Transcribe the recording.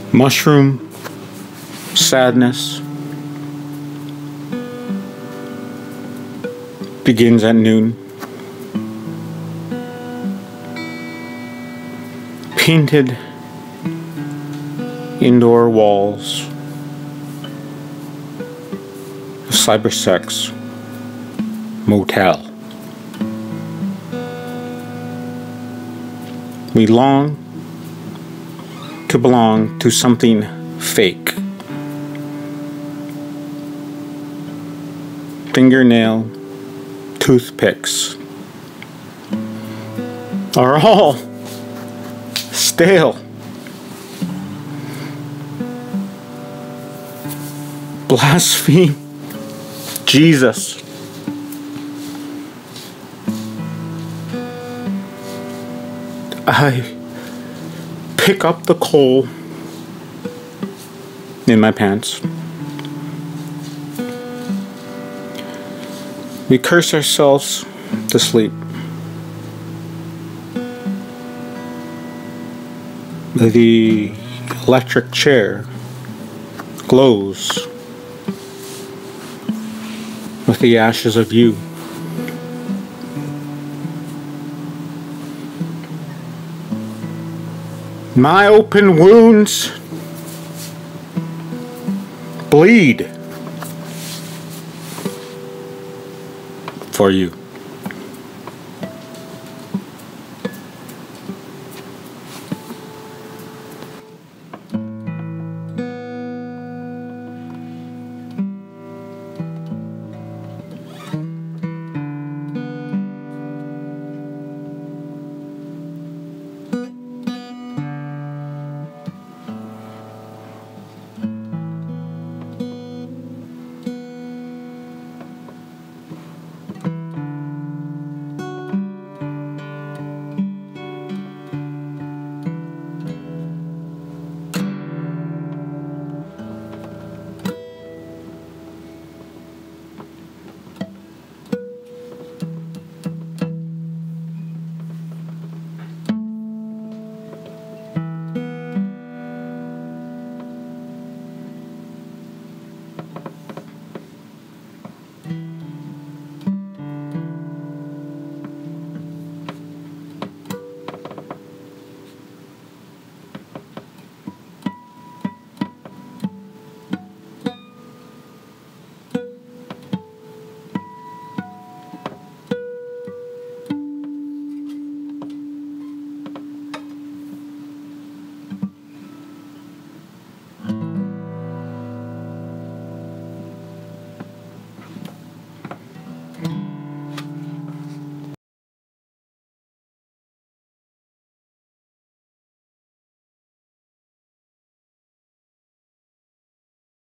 Mushroom sadness begins at noon. Painted indoor walls of cybersex motel. We long to belong to something fake. Fingernail toothpicks are all stale. Blaspheme Jesus. I pick up the coal in my pants. We curse ourselves to sleep. The electric chair glows with the ashes of you. My open wounds bleed for you.